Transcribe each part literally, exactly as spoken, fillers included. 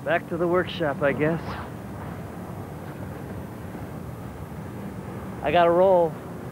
Back to the workshop, I guess. I gotta roll.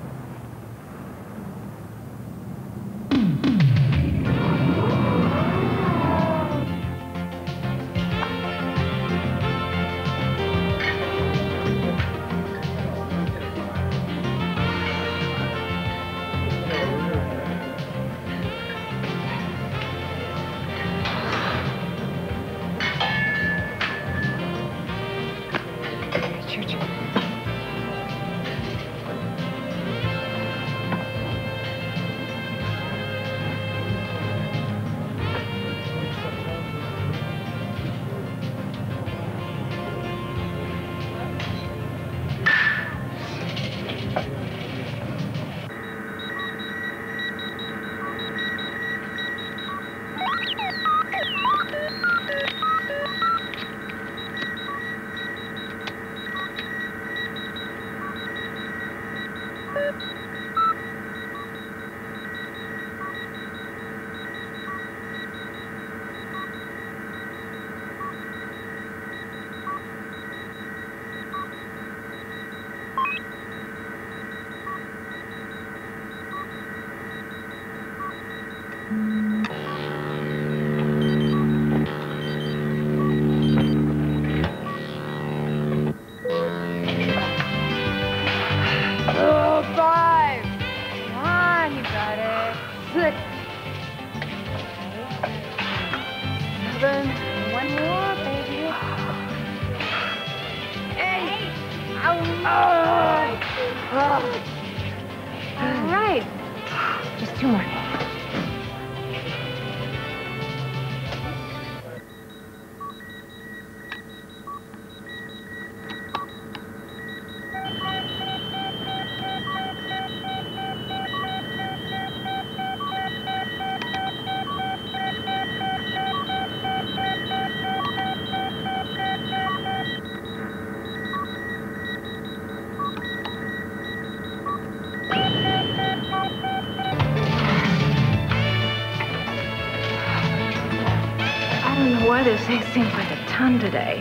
This thing seems like a ton today.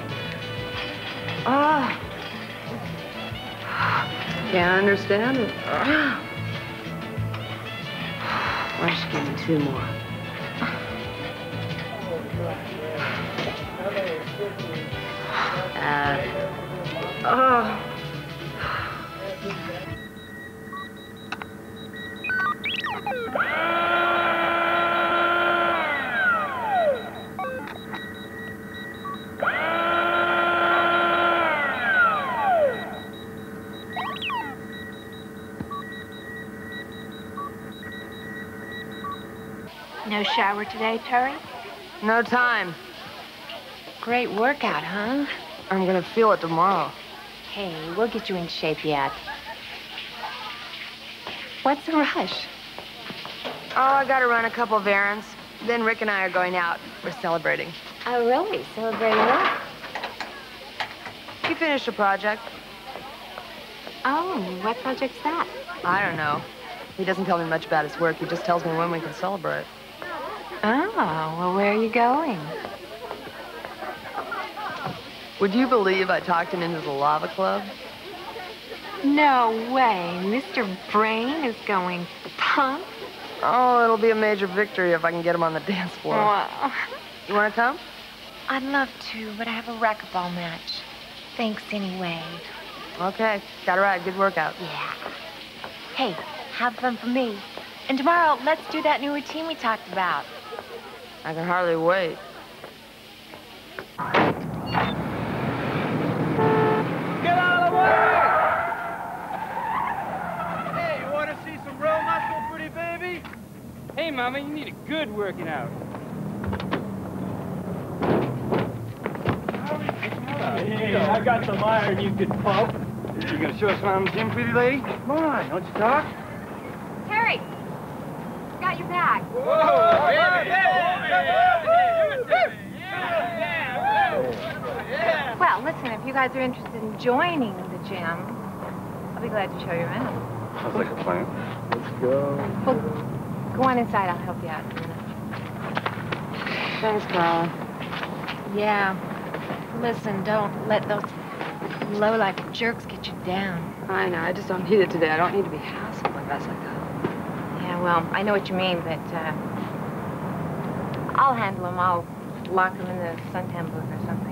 Oh. Can't understand it. Oh. Why don't you give me two more? Uh, oh. No shower today, Teri? No time. Great workout, huh? I'm gonna feel it tomorrow. Hey, we'll get you in shape yet. What's the rush? Oh, I gotta run a couple of errands. Then Rick and I are going out. We're celebrating. Oh, really? Celebrating what? He finished a project. Oh, what project's that? I don't know. He doesn't tell me much about his work. He just tells me when we can celebrate. Oh, well, where are you going? Would you believe I talked him into the lava club? No way. Mister Brain is going punk? Oh, it'll be a major victory if I can get him on the dance floor. Well, you want to come? I'd love to, but I have a racquetball match. Thanks anyway. Okay. Got to ride. Good workout. Yeah. Hey, have fun for me. And tomorrow, let's do that new routine we talked about. I can hardly wait. Get out of the way! Hey, you want to see some real muscle, pretty baby? Hey, Mama, you need a good working out. Hey, I got some iron you could pump. You gonna show us around the gym, pretty lady? Come on, don't you talk? Teri, got your bag. Whoa! Oh, yeah, yeah, yeah. Well, listen, if you guys are interested in joining the gym, I'll be glad to show you around. Sounds like a plan. Let's go. Well, go on inside. I'll help you out in a minute. Thanks, Carla. Yeah. Listen, don't let those low-life jerks get you down. I know, I just don't need it today. I don't need to be hassled by guys like that. Yeah, well, I know what you mean, but uh, I'll handle them. I'll lock them in the suntan booth or something.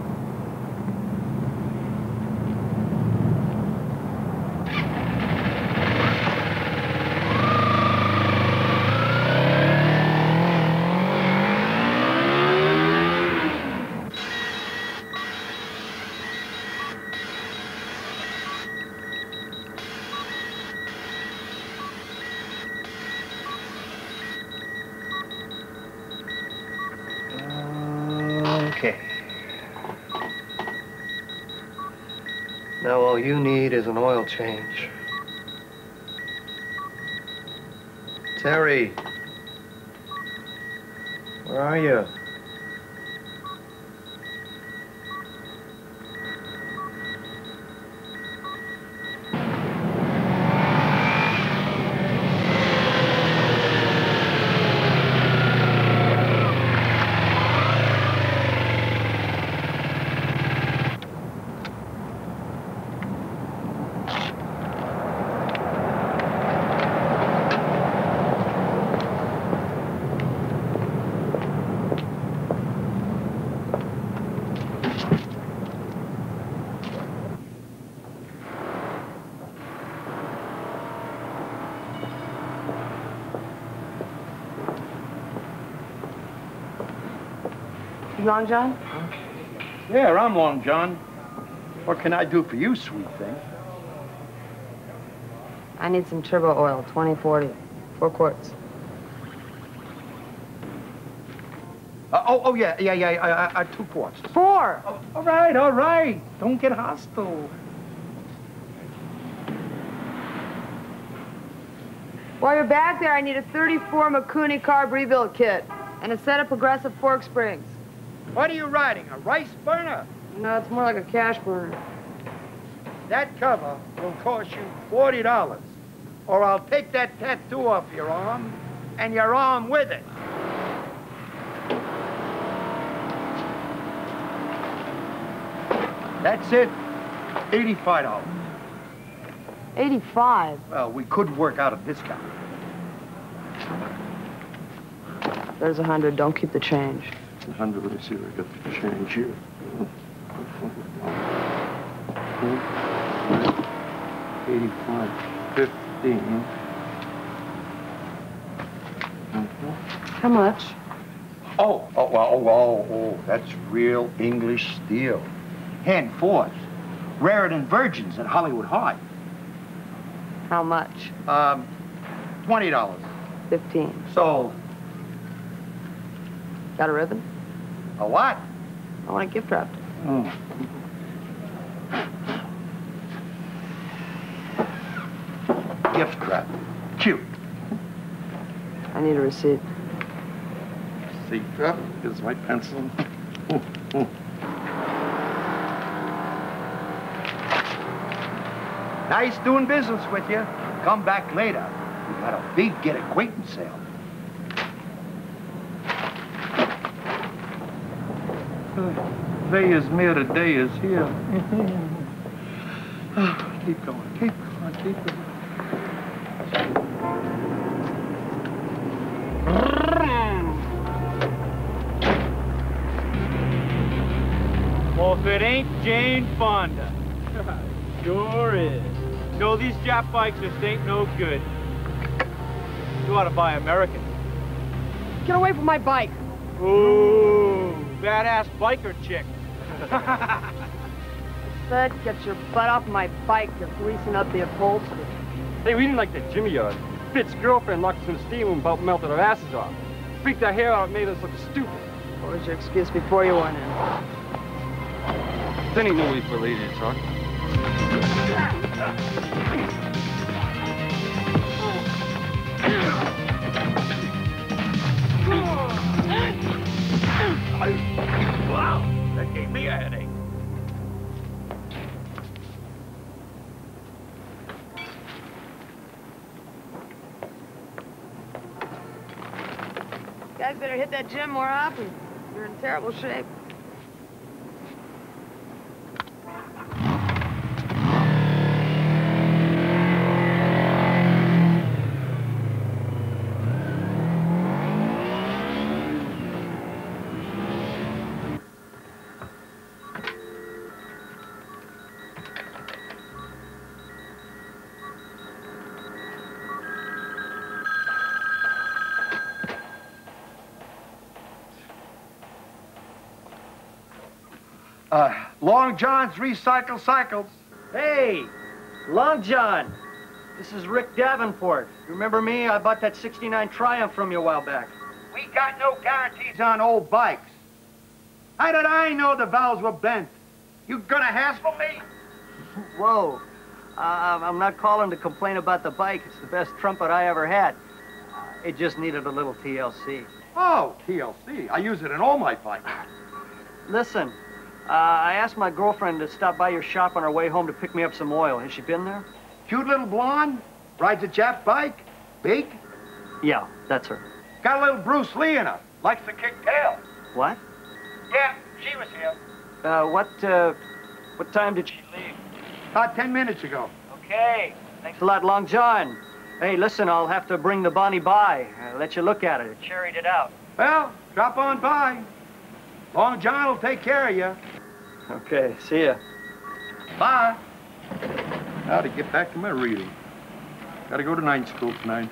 Now all you need is an oil change. Teri, where are you? Long John? Yeah, I'm Long John. What can I do for you, sweet thing? I need some turbo oil, twenty forty. Four quarts. Uh, oh, oh, yeah, yeah, yeah, I, I, I two quarts. Four! Oh, all right, all right. Don't get hostile. While you're back there, I need a thirty-four Makuni carb rebuild kit and a set of progressive fork springs. What are you riding, a rice burner? No, it's more like a cash burner. That cover will cost you forty dollars, or I'll take that tattoo off your arm and your arm with it. That's it, eighty-five dollars. eighty-five? Well, we could work out a discount. There's a hundred. Don't keep the change. one hundred, let me see if I got the change here. eighty-five, fifteen. How much? Oh, oh, well, oh, oh, oh, that's real English steel. Hand forged. Rarer than virgins at Hollywood High. How much? Um, twenty dollars. Fifteen. Sold. Got a ribbon? A what? I want a gift wrapped. Oh. Gift wrap. Cute. I need a receipt. See, uh, here's my pencil. Ooh, ooh. Nice doing business with you. Come back later. We got a big get acquaintance sale. Day is mere, the day is here. Keep going, keep going, keep going. Well, if it ain't Jane Fonda. Sure is. No, these Jap bikes just ain't no good. You ought to buy American. Get away from my bike. Ooh, badass biker chick. Said, get your butt off my bike. You're greasing up the upholstery. Hey, we didn't like that Jimmy yard. Fitz' girlfriend locked us in the steam room, about melted our asses off. Freaked our hair out and made us look stupid. What was your excuse before you went in? Then he knew we were lady to talk. Wow, that gave me a headache. Guys better hit that gym more often. You're in terrible shape. Uh, Long John's Recycle Cycles. Hey, Long John. This is Rick Davenport. You remember me? I bought that sixty-nine Triumph from you a while back. We got no guarantees on old bikes. How did I know the valves were bent? You gonna hassle me? Whoa. Uh, I'm not calling to complain about the bike. It's the best trumpet I ever had. Uh, it just needed a little T L C. Oh, T L C. I use it in all my bikes. Listen, uh, I asked my girlfriend to stop by your shop on her way home to pick me up some oil. Has she been there? Cute little blonde. Rides a Jap bike. Big. Yeah, that's her. Got a little Bruce Lee in her. Likes to kick tail. What? Yeah, she was here. Uh, what, uh, what time did she leave? About ten minutes ago. Okay. Thanks a lot, Long John. Hey, listen, I'll have to bring the Bonnie by. Uh, let you look at it. It cherried it out. Well, drop on by. Long John will take care of you. Okay, see ya. Bye. Now to get back to my reading. Gotta go to night school tonight.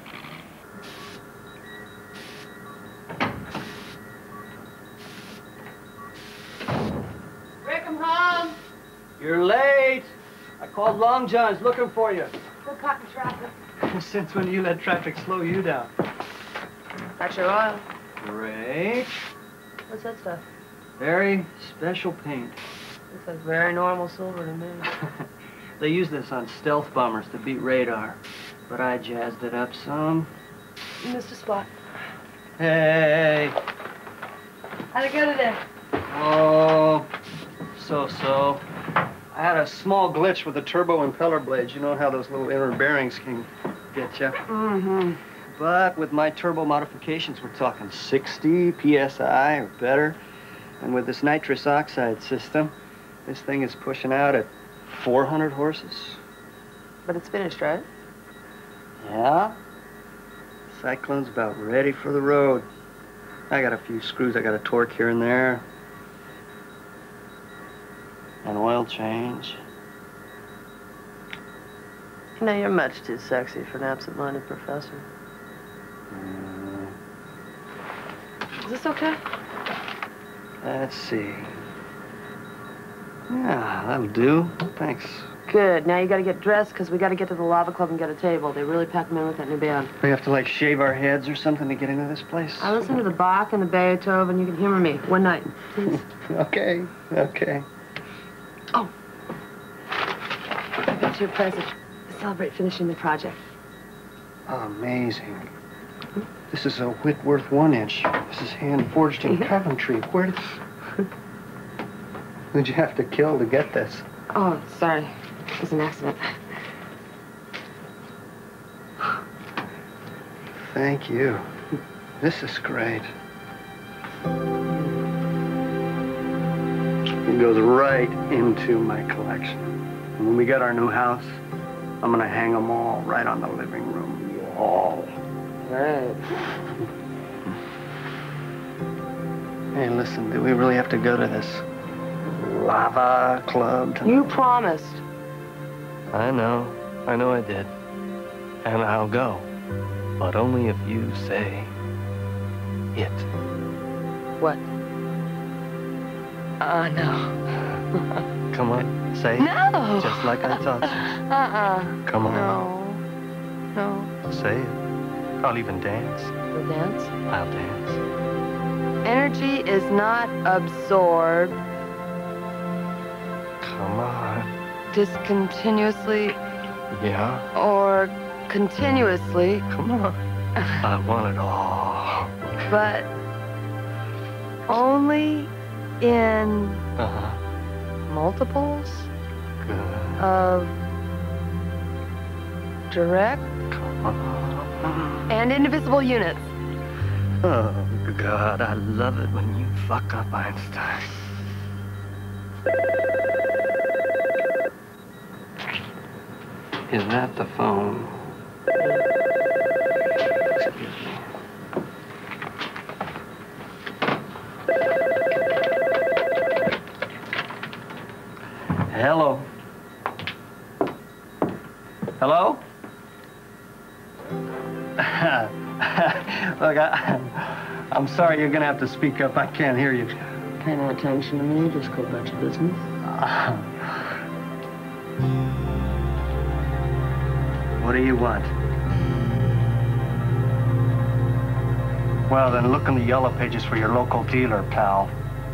Rick, I'm home. You're late. I called Long John's looking for you. We're caught in traffic. Since when do you let traffic slow you down? Got your oil. Great. What's that stuff? Very special paint. Looks like very normal silver to me. They use this on stealth bombers to beat radar, but I jazzed it up some. You missed a spot. Hey. How'd it go today? Oh, so-so. I had a small glitch with the turbo impeller blades. You know how those little inner bearings can get you. Mm-hmm. But with my turbo modifications, we're talking sixty P S I or better. And with this nitrous oxide system, this thing is pushing out at four hundred horses. But it's finished, right? Yeah. Cyclone's about ready for the road. I got a few screws I got to torque here and there. An oil change. You know, you're much too sexy for an absent-minded professor. Mm. Is this okay? Let's see. Yeah, that'll do. Thanks. Good. Now you gotta get dressed, because we gotta get to the Lava Club and get a table. They really pack them in with that new band. We have to, like, shave our heads or something to get into this place? I listen to the Bach and the Beethoven. You can humor me one night, please. Okay, okay. Oh. I got you a present to celebrate finishing the project. Amazing. This is a Whitworth one-inch. This is hand-forged in Coventry. Where did... Who'd you have to kill to get this? Oh, sorry. It was an accident. Thank you. This is great. It goes right into my collection. And when we get our new house, I'm gonna hang them all right on the living room wall. Right. Hey, listen, do we really have to go to this lava club tonight? You promised. I know. I know I did. And I'll go. But only if you say it. What? Uh, no. Come on, say it. No! Just like I taught you. Uh-uh. Come on. No. No. Say it. I'll even dance. You'll dance? I'll dance. Energy is not absorbed Come on. discontinuously Yeah? or continuously, Come on. I want it all. but only in Uh-huh. multiples Good. of direct Come on. and indivisible units. Oh, God, I love it when you fuck up Einstein. Is that the phone? Excuse me. Hello. Hello? Look, I, I'm sorry, you're gonna have to speak up. I can't hear you. pay no attention to me. Just go about your business. Uh, what do you want? Well, then look in the yellow pages for your local dealer, pal.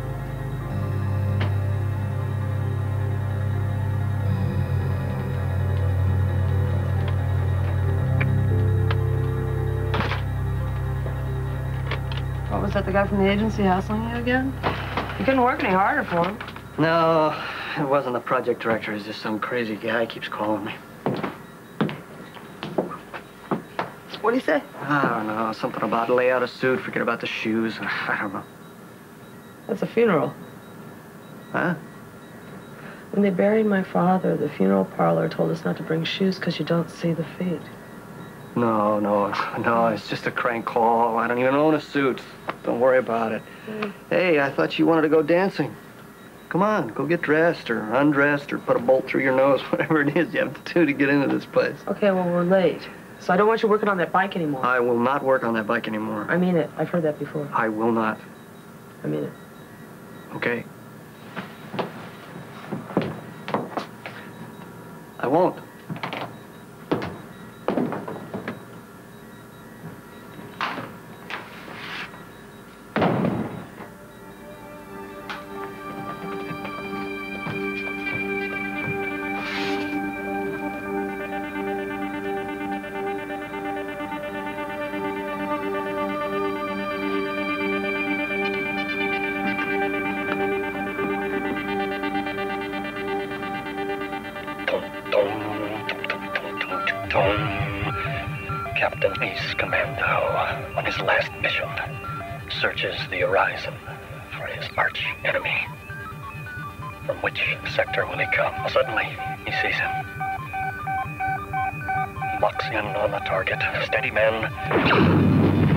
What was that, the guy from the agency hassling you again? You couldn't work any harder for him. No, it wasn't the project director. It's just some crazy guy who keeps calling me. What'd he say? I don't know, something about lay out a suit, forget about the shoes. I don't know. That's a funeral. Huh? When they buried my father, the funeral parlor told us not to bring shoes because you don't see the feet. No, no, no, it's just a crank call. I don't even own a suit. Don't worry about it. Mm. Hey, I thought you wanted to go dancing. Come on, go get dressed or undressed or put a bolt through your nose, whatever it is you have to do to get into this place. Okay, well, we're late. So I don't want you working on that bike anymore. I will not work on that bike anymore. I mean it. I've heard that before. I will not. I mean it. Okay. I won't. Captain Ace Commando, on his last mission, searches the horizon for his arch enemy. From which sector will he come? Suddenly, he sees him. Locks in on the target. Steady, men.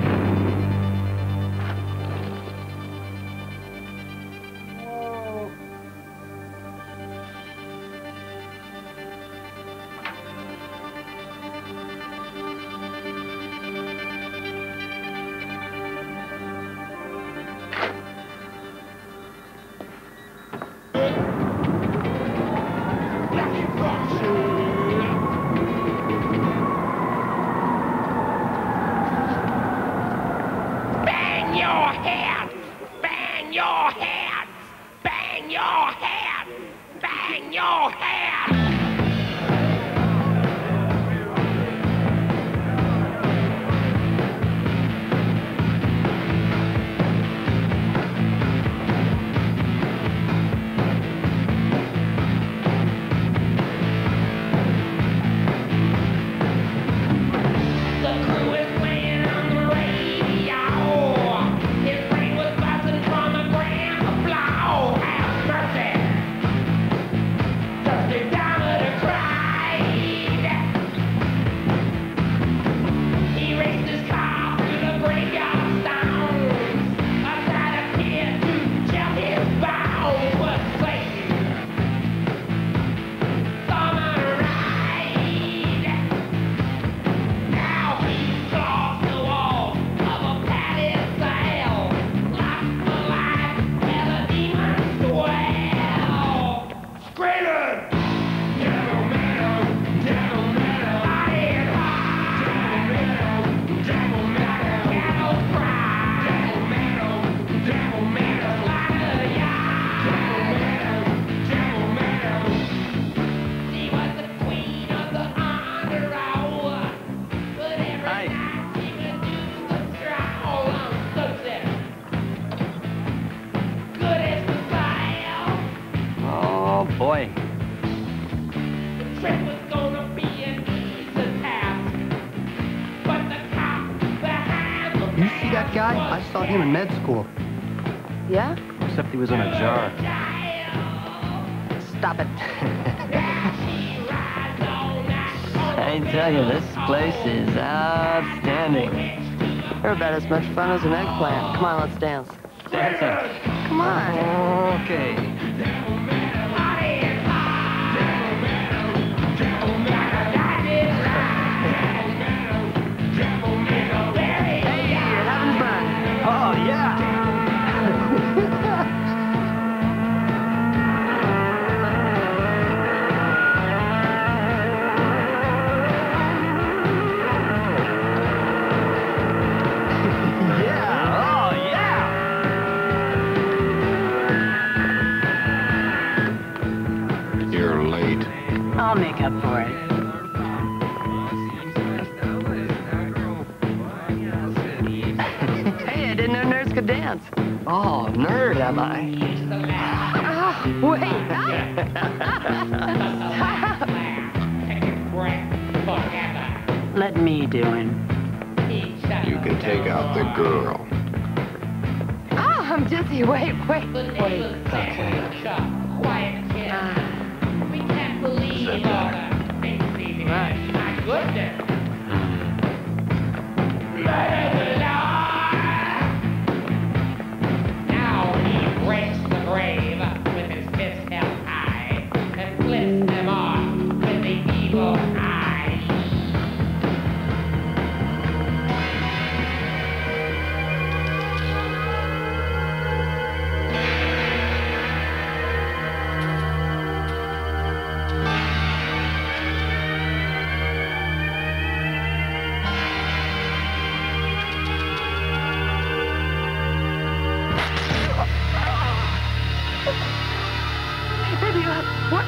I saw him in med school. Yeah? Except he was in a jar. Stop it. I tell you, this place is outstanding. You're about as much fun as an eggplant. Come on, let's dance. Dancing? Come on. Okay. up for it. Hey, I didn't know nerds could dance. Oh, nerd, am I? Oh, wait. Let me do him. You can take out the girl. Oh, I'm dizzy. Wait, wait, wait. Okay. We can't believe all the things we did. My goodness. Now he breaks the grave with his fist held high and flips them off with the evil eye. Baby, uh, what?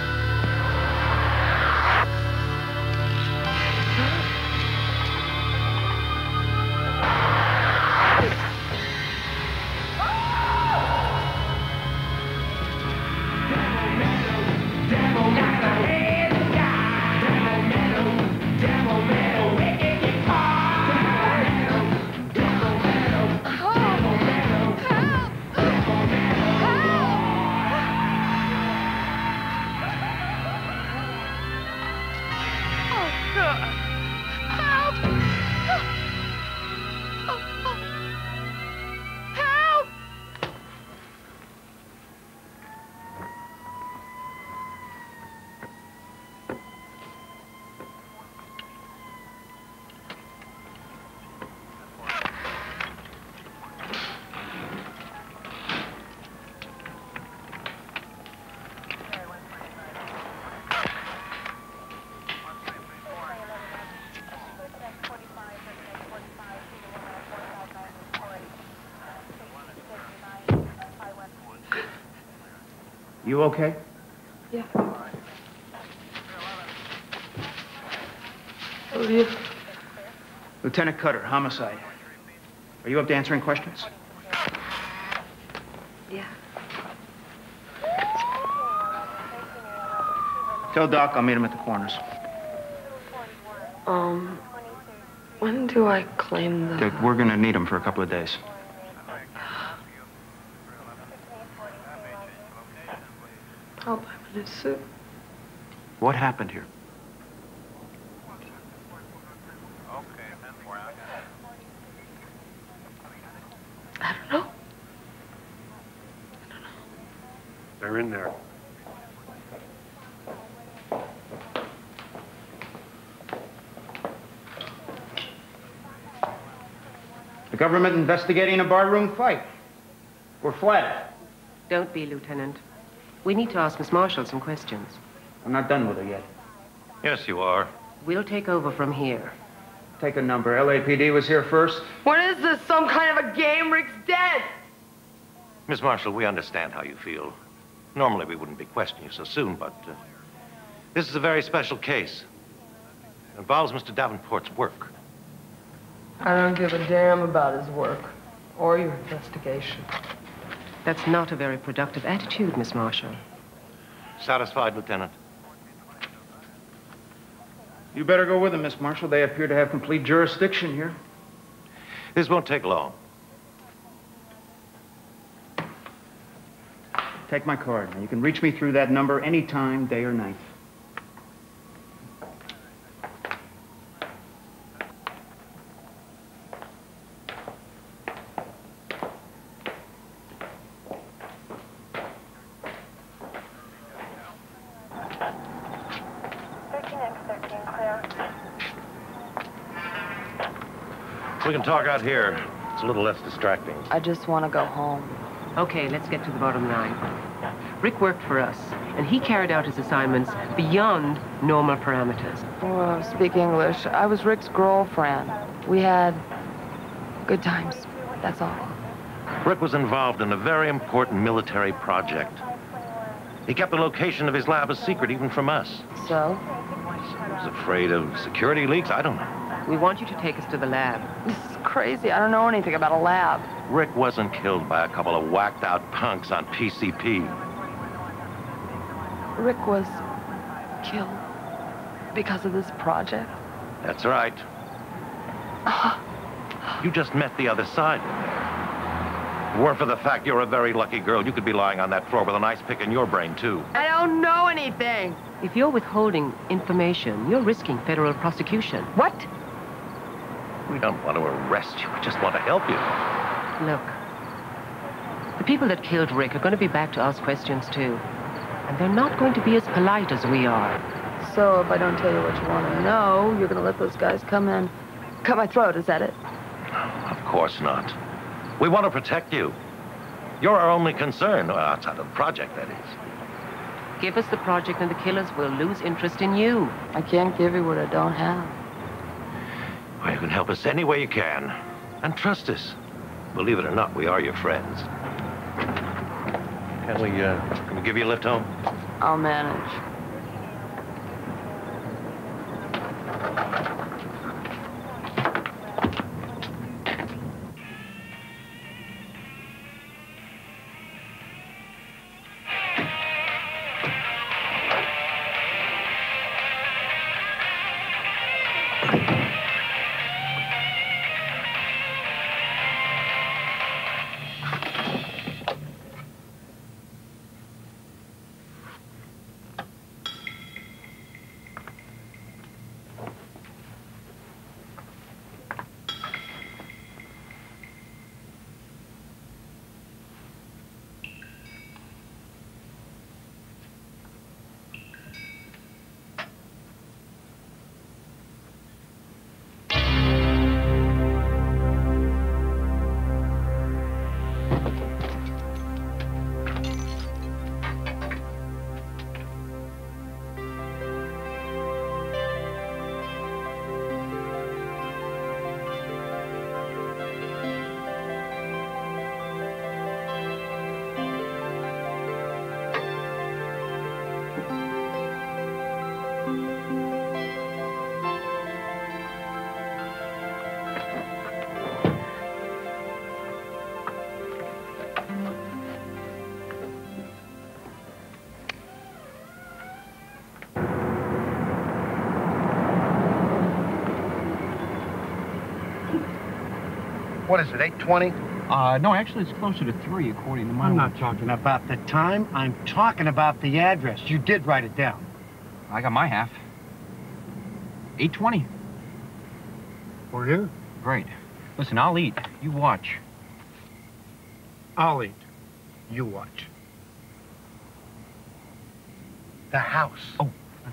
You okay? Yeah. Who are you? Lieutenant Cutter, homicide. Are you up to answering questions? Yeah. Tell Doc I'll meet him at the corners. Um, when do I claim the... That we're gonna need him for a couple of days. I'll buy my new suit. What happened here? I don't know. They're in there. The government investigating a barroom fight. We're flattered. Don't be, Lieutenant. We need to ask Miss Marshall some questions. I'm not done with her yet. Yes, you are. We'll take over from here. Take a number. L A P D was here first. What is this? Some kind of a game? Rick's dead. Miss Marshall, we understand how you feel. Normally, we wouldn't be questioning you so soon, but uh, this is a very special case. It involves Mister Davenport's work. I don't give a damn about his work or your investigation. That's not a very productive attitude, Miss Marshall. Satisfied, Lieutenant? You better go with them, Miss Marshall. They appear to have complete jurisdiction here. This won't take long. Take my card. You can reach me through that number anytime, day or night. We can talk out here. It's a little less distracting. I just want to go home. Okay, let's get to the bottom line. Rick worked for us, and he carried out his assignments beyond normal parameters. Oh, speak English. I was Rick's girlfriend. We had good times. That's all. Rick was involved in a very important military project. He kept the location of his lab a secret, even from us. So? He was afraid of security leaks? I don't know. We want you to take us to the lab. This is crazy. I don't know anything about a lab. Rick wasn't killed by a couple of whacked-out punks on P C P. Rick was killed because of this project? That's right. You just met the other side. If it weren't for the fact you're a very lucky girl, you could be lying on that floor with an ice pick in your brain, too. I don't know anything. If you're withholding information, you're risking federal prosecution. What? We don't want to arrest you. We just want to help you. Look, the people that killed Rick are going to be back to ask questions, too. And they're not going to be as polite as we are. So if I don't tell you what you want to know, you're going to let those guys come in, cut my throat, is that it? Of course not. We want to protect you. You're our only concern, well, outside of the project, that is. Give us the project and the killers will lose interest in you. I can't give you what I don't have. Well, you can help us any way you can. And trust us. Believe it or not, we are your friends. Can we, uh, can we give you a lift home? I'll manage. What is it, eight twenty? Uh, no, actually, it's closer to three, according to my... I'm not talking about the time. I'm talking about the address. You did write it down. I got my half. eight twenty. For you? Great. Listen, I'll eat. You watch. I'll eat. You watch. The house. Oh.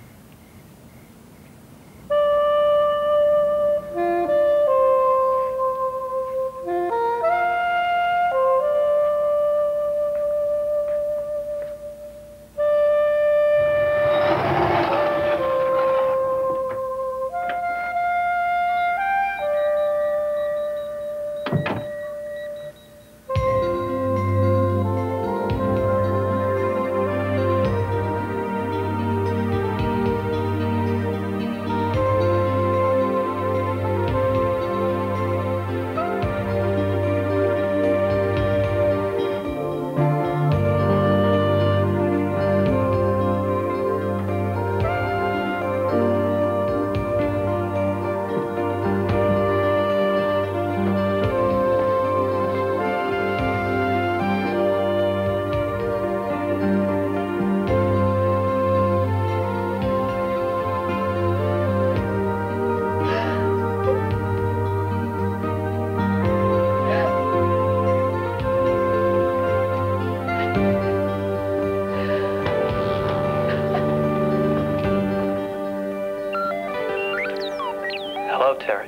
Hello, Teri.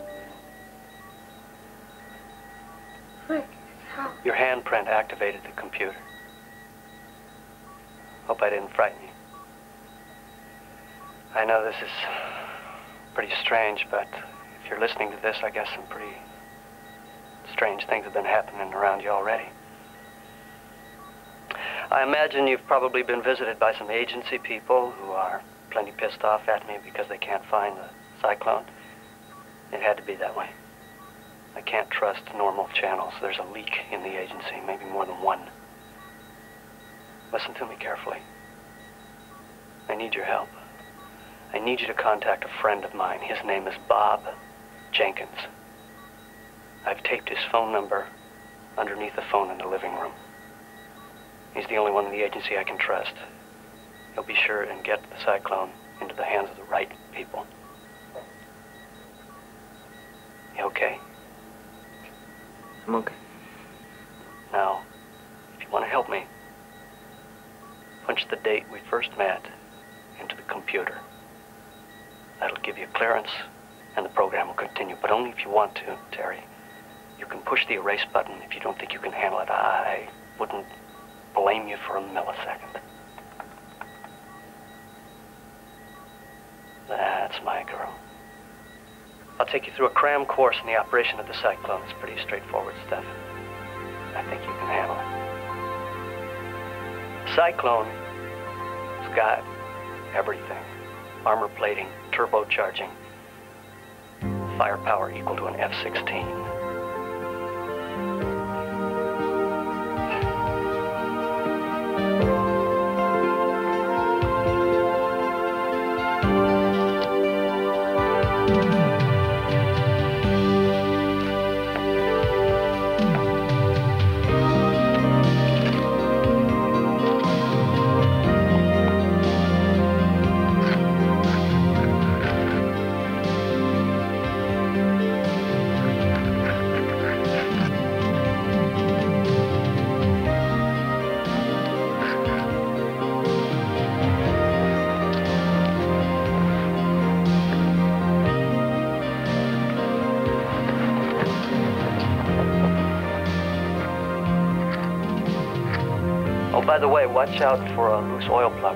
Rick, how? Your handprint activated the computer. Hope I didn't frighten you. I know this is pretty strange, but if you're listening to this, I guess some pretty strange things have been happening around you already. I imagine you've probably been visited by some agency people who are plenty pissed off at me because they can't find the Cyclone. It had to be that way. I can't trust normal channels. There's a leak in the agency, maybe more than one. Listen to me carefully. I need your help. I need you to contact a friend of mine. His name is Bob Jenkins. I've taped his phone number underneath the phone in the living room. He's the only one in the agency I can trust. He'll be sure and get the Cyclone into the hands of the right people. You okay? I'm okay. Now, if you want to help me, punch the date we first met into the computer. That'll give you clearance, and the program will continue, but only if you want to, Teri. You can push the erase button if you don't think you can handle it. I wouldn't blame you for a millisecond. That's my girl. I'll take you through a cram course in the operation of the Cyclone. It's pretty straightforward stuff. I think you can handle it. Cyclone's got everything. Armor plating, turbocharging, firepower equal to an F sixteen. By the way, watch out for a loose oil plug.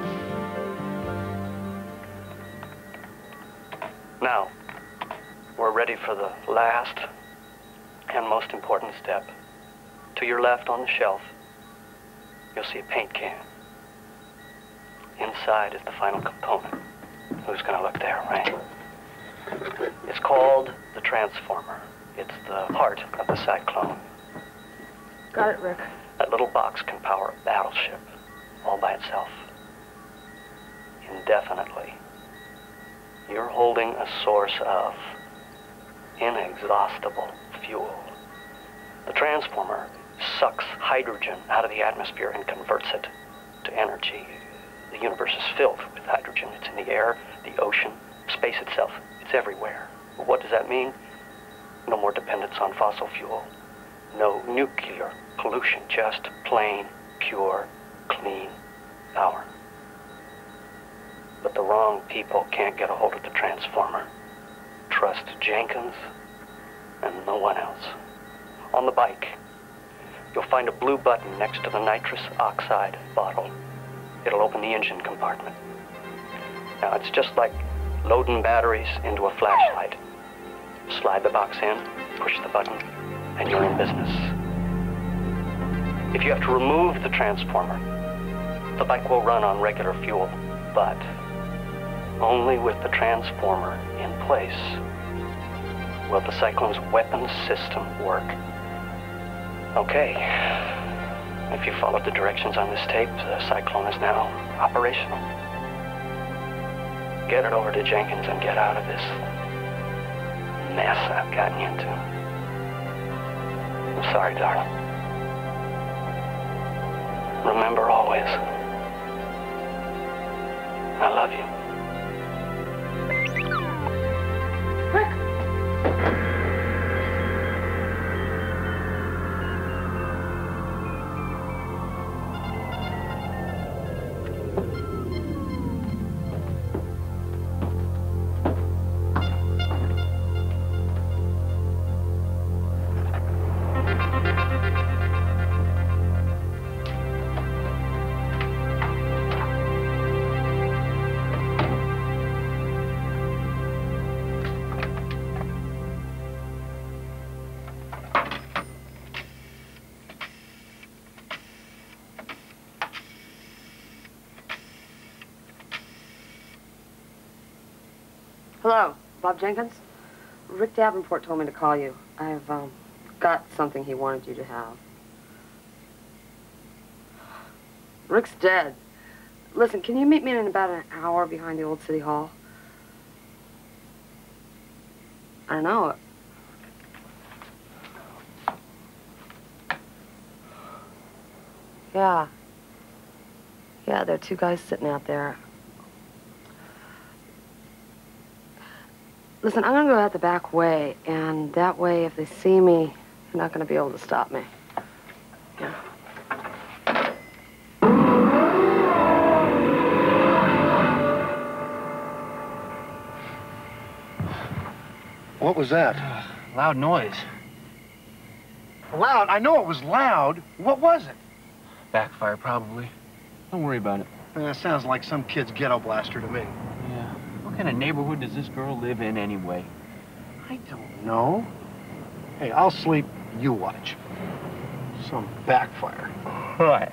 Now, we're ready for the last and most important step. To your left on the shelf, you'll see a paint can. Inside is the final component. Who's gonna look there, right? It's called the transformer. It's the heart of the Cyclone. Got it, Rick. That little box can power a battleship all by itself, indefinitely. You're holding a source of inexhaustible fuel. The transformer sucks hydrogen out of the atmosphere and converts it to energy. The universe is filled with hydrogen. It's in the air, the ocean, space itself. It's everywhere. What does that mean? No more dependence on fossil fuel. No nuclear pollution, just plain, pure, clean power. But the wrong people can't get a hold of the transformer. Trust Jenkins and no one else. On the bike, you'll find a blue button next to the nitrous oxide bottle. It'll open the engine compartment. Now, it's just like loading batteries into a flashlight. Slide the box in, push the button, and you're in business. If you have to remove the transformer, the bike will run on regular fuel, but only with the transformer in place will the Cyclone's weapons system work. Okay, if you followed the directions on this tape, the Cyclone is now operational. Get it over to Jenkins and get out of this mess I've gotten you into. I'm sorry, darling. Remember always, I love you. Hello, Bob Jenkins? Rick Davenport told me to call you. I've, um, got something he wanted you to have. Rick's dead. Listen, can you meet me in about an hour behind the old city hall? I don't know. Yeah. Yeah, there are two guys sitting out there. Listen, I'm gonna go out the back way, and that way, if they see me, they're not gonna be able to stop me. Yeah. What was that? Uh, loud noise. Loud? I know it was loud. What was it? Backfire, probably. Don't worry about it. That sounds like some kid's ghetto blaster to me. Yeah. What kind of neighborhood does this girl live in anyway? I don't know. Hey, I'll sleep. You watch. Some backfire. What?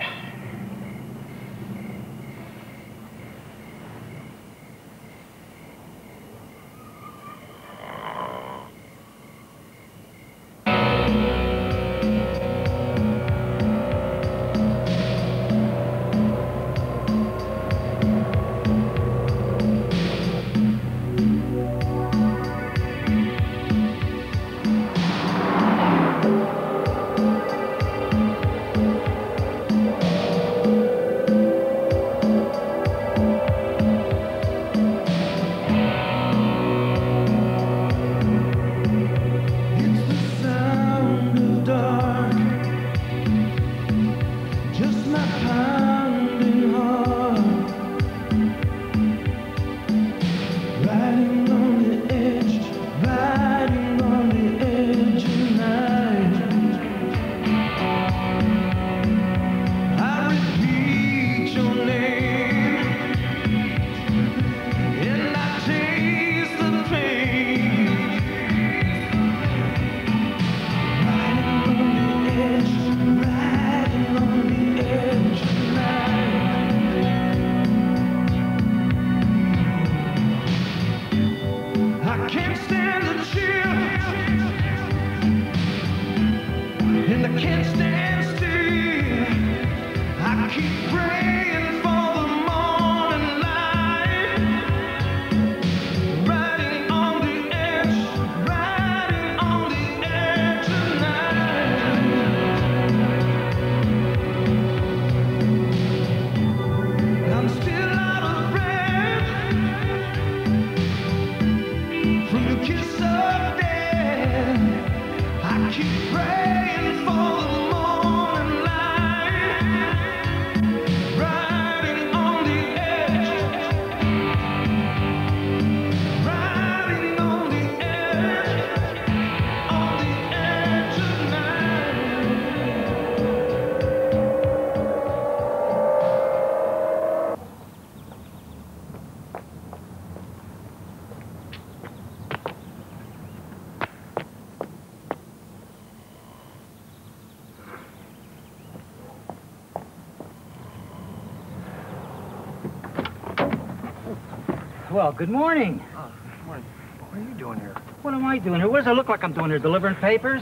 Well, good morning. Oh, good morning. What are you doing here? What am I doing here? What does it look like I'm doing here? Delivering papers?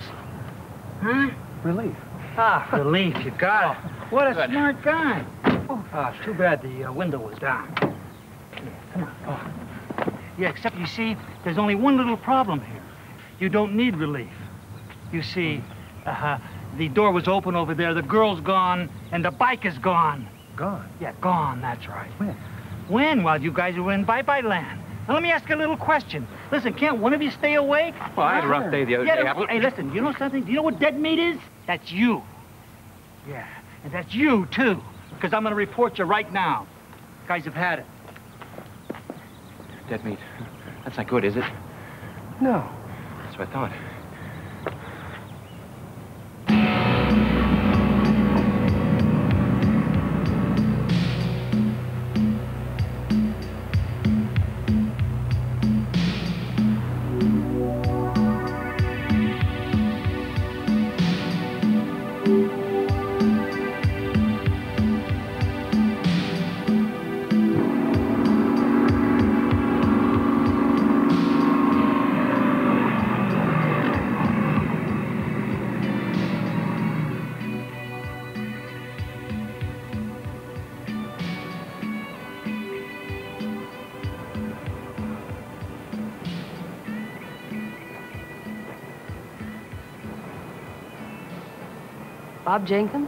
Huh? Relief. Ah, relief. You got it. What a smart guy. Oh, it's too bad the uh, window was down. Yeah, come on. Oh. Yeah, except you see, there's only one little problem here. You don't need relief. You see, uh, the door was open over there, the girl's gone, and the bike is gone. Gone? Yeah, gone, that's right. When? When? While you guys were in bye-bye land. Now, let me ask you a little question. Listen, can't one of you stay awake? Well, I had a rough day the other yeah, day. I... Hey, listen, you know something? Do you know what dead meat is? That's you. Yeah, and that's you, too, because I'm going to report you right now. You guys have had it. Dead meat. That's not good, is it? No. That's what I thought. Bob Jenkins?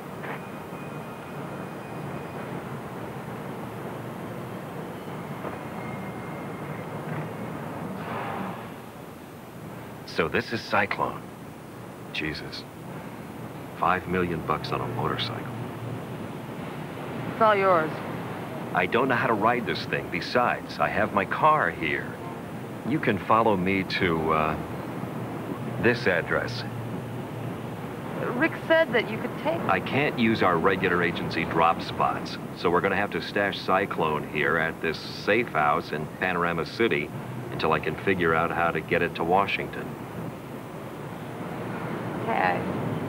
So this is Cyclone. Jesus. Five million bucks on a motorcycle. It's all yours. I don't know how to ride this thing. Besides, I have my car here. You can follow me to, uh, this address. Rick said that you could take... I can't use our regular agency drop spots, so we're gonna have to stash Cyclone here at this safe house in Panorama City until I can figure out how to get it to Washington. Okay.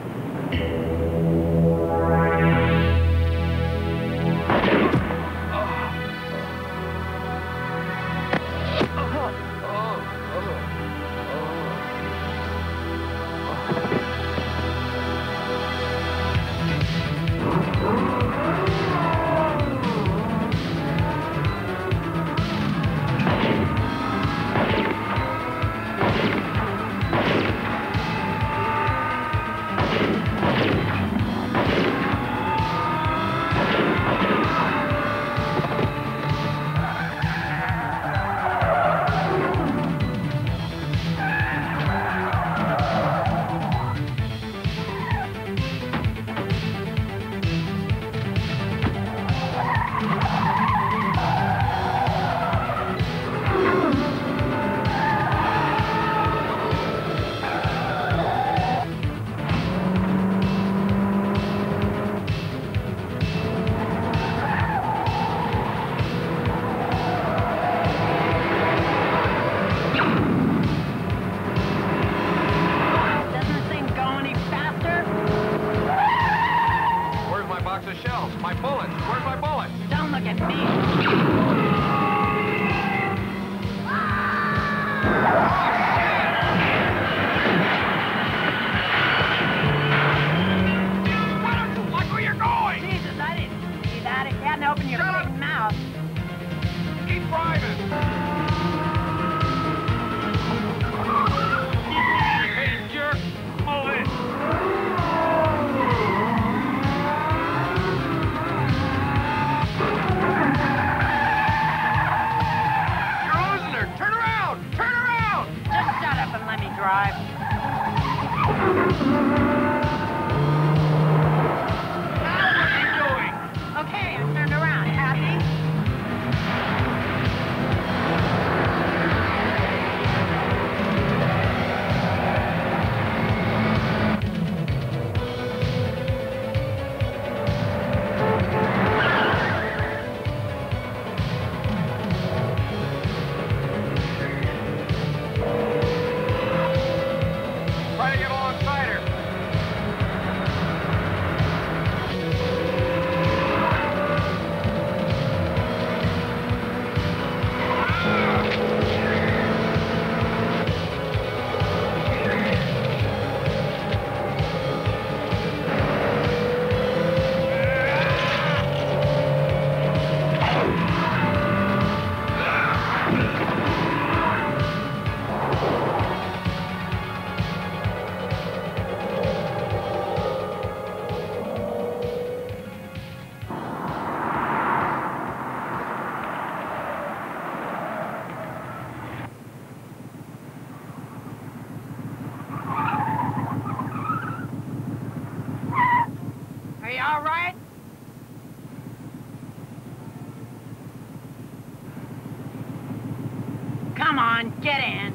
Come on, get in.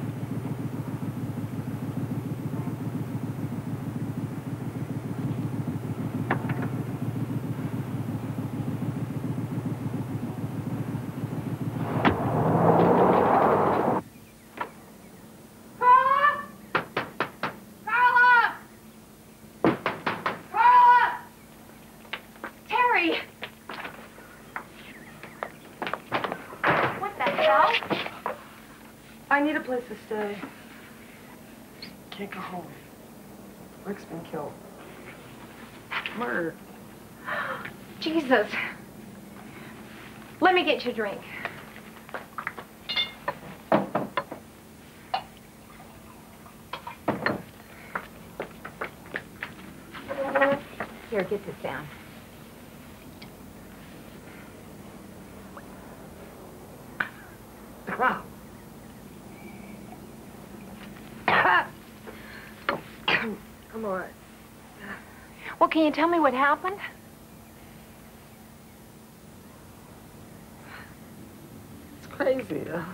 I need a place to stay. Can't go home. Rick's been killed. Murdered. Jesus. Let me get you a drink. Here, get this down. Wow. I'm all right. Well, can you tell me what happened? It's crazy. Uh,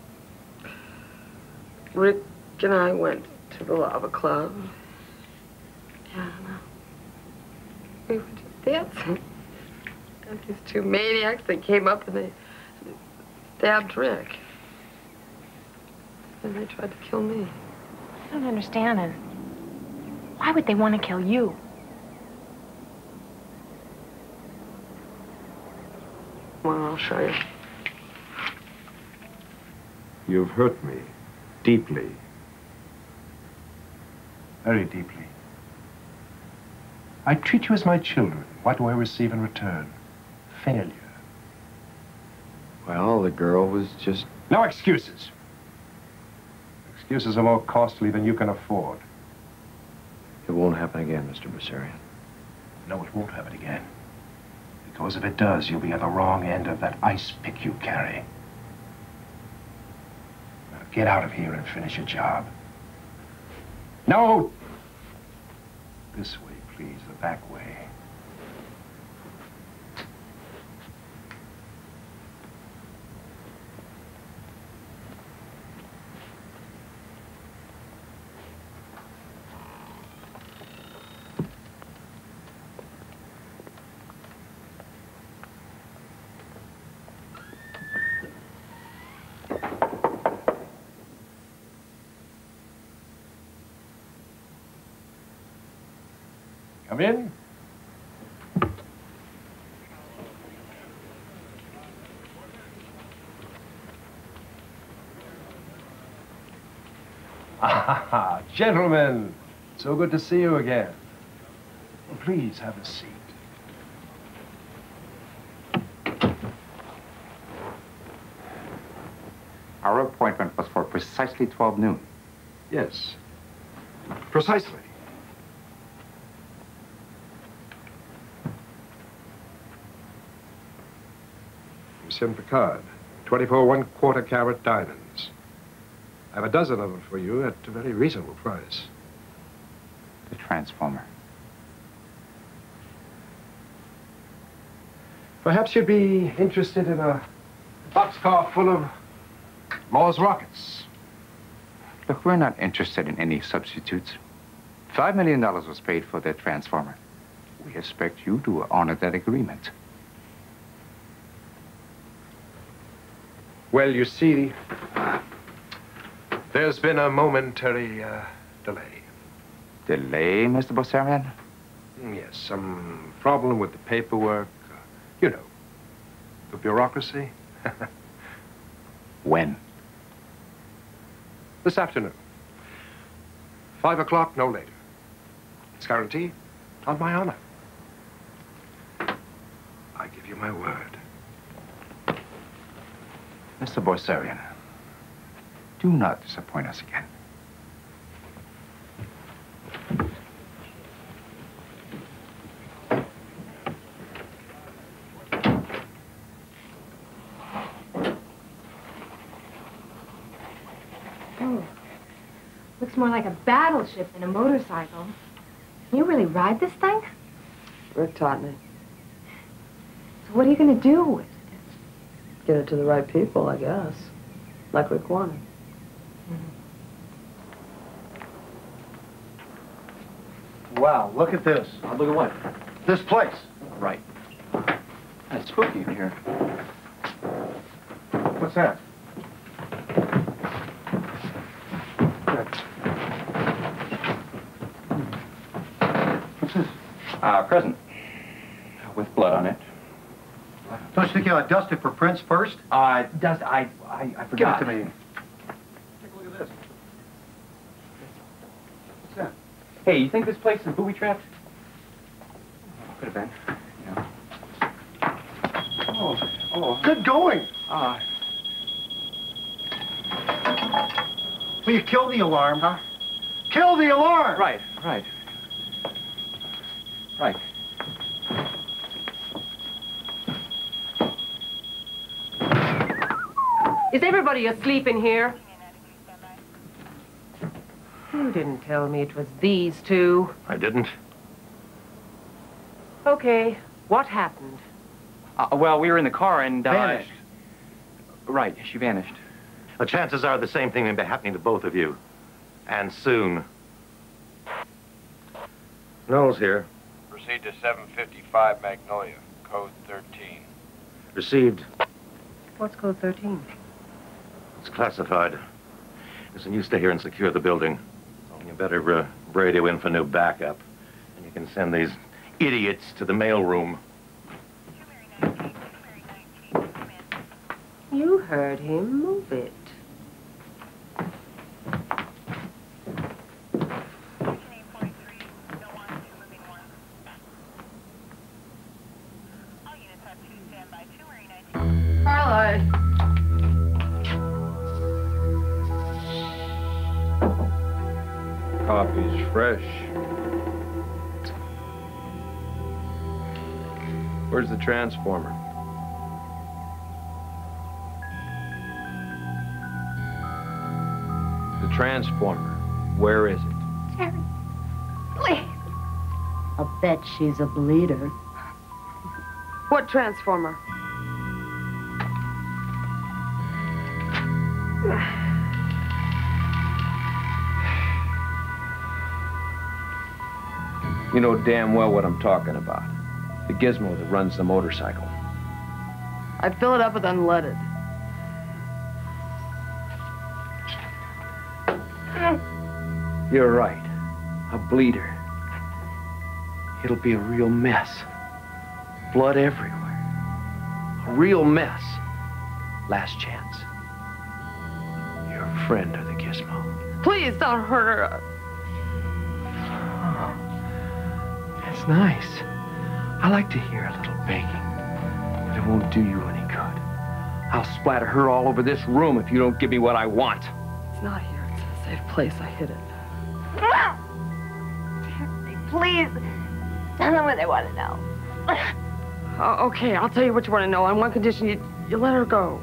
Rick and I went to the Lava Club. Yeah, no. We were just dancing. And these two maniacs, they came up and they, they stabbed Rick. And they tried to kill me. I don't understand it. Why would they want to kill you? Well, I'll show you. You've hurt me. Deeply. Very deeply. I treat you as my children. What do I receive in return? Failure. Well, the girl was just... No excuses. Excuses are more costly than you can afford. It won't happen again, Mister Bessarion. No, it won't happen again. Because if it does, you'll be at the wrong end of that ice pick you carry. Now get out of here and finish your job. No! This way, please, the back way. Come in. Ah, gentlemen, so good to see you again. Please have a seat. Our appointment was for precisely twelve noon. Yes, precisely. Monsieur Picard, twenty-four one-quarter carat diamonds. I have a dozen of them for you at a very reasonable price. The transformer. Perhaps you'd be interested in a boxcar full of Mars rockets. Look, we're not interested in any substitutes. Five million dollars was paid for that transformer. We expect you to honor that agreement. Well, you see, there's been a momentary uh, delay. Delay, Mister Bessarion? Yes, some problem with the paperwork. Uh, you know, the bureaucracy. When? This afternoon. Five o'clock, no later. It's guaranteed on my honor. I give you my word. Mister Bessarion, do not disappoint us again. Oh, looks more like a battleship than a motorcycle. Can you really ride this thing? Rick taught me. So what are you going to do with it? Get it to the right people, I guess. Like Rick wanted. Mm-hmm. Wow, look at this. Oh, look at what? This place. Right. It's spooky in here. What's that? What's this? Uh, present. With blood on it. Don't you think you ought to dust it for prints first? Uh, dust, I, I, I forgot. Give it to me. Take a look at this. What's that? Hey, you think this place is booby trapped? Could have been, you know. Oh, oh. Good going. Uh, Well, you killed the alarm, huh? Kill the alarm! right, right. Right. Is everybody asleep in here? You didn't tell me it was these two. I didn't. Okay, what happened? Uh, well, we were in the car and... Uh, Vanished. Right, she vanished. The chances are the same thing may be happening to both of you. And soon. Noel's here. Proceed to seven fifty-five Magnolia, code thirteen. Received. What's code thirteen? It's classified. Listen, you stay here and secure the building. You better uh, radio in for new backup. And you can send these idiots to the mailroom. You heard him. Move it. Carla. Coffee's fresh. Where's the transformer? The transformer. Where is it? Teri, please. I'll bet she's a bleeder. What transformer? You know damn well what I'm talking about. The gizmo that runs the motorcycle. I'd fill it up with unleaded. You're right. A bleeder. It'll be a real mess. Blood everywhere. A real mess. Last chance. You're a friend of the gizmo. Please don't hurt her. That's nice. I like to hear a little begging. But it won't do you any good. I'll splatter her all over this room if you don't give me what I want. It's not here. It's a safe place. I hid it. Please, tell them what they want to know. Oh, okay, I'll tell you what you want to know. On one condition, you, you let her go.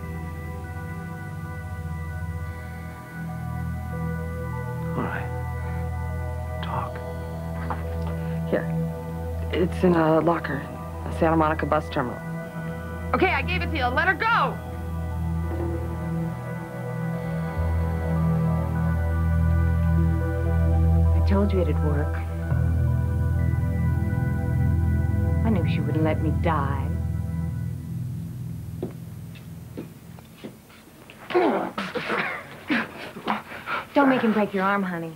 All right. Talk. Here. It's in a locker. A Santa Monica bus terminal. Okay, I gave it to you. Let her go! I told you it'd work. I knew she wouldn't let me die. Don't make him break your arm, honey.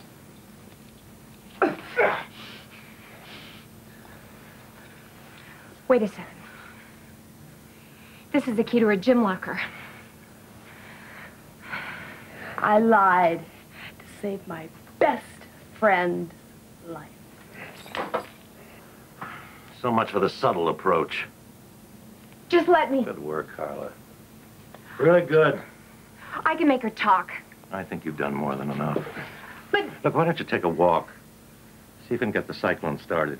Wait a second. This is the key to her gym locker. I lied to save my best friend life. So much for the subtle approach. Just let me. Good work, Carla. Really good. I can make her talk. I think you've done more than enough. But... Look, why don't you take a walk? See if we can get the Cyclone started.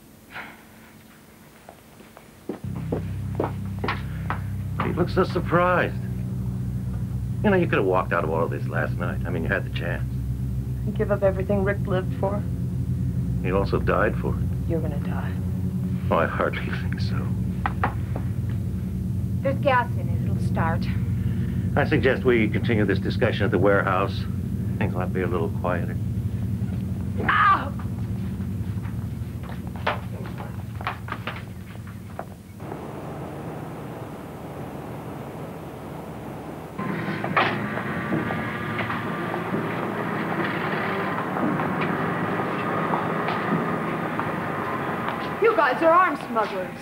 He looks so surprised. You know, you could have walked out of all of this last night. I mean, you had the chance. You give up everything Rick lived for? He also died for it. You're gonna die. Oh, I hardly think so. There's gas in it. It'll start. I suggest we continue this discussion at the warehouse. Things might be a little quieter. Ow! You guys are arms smugglers.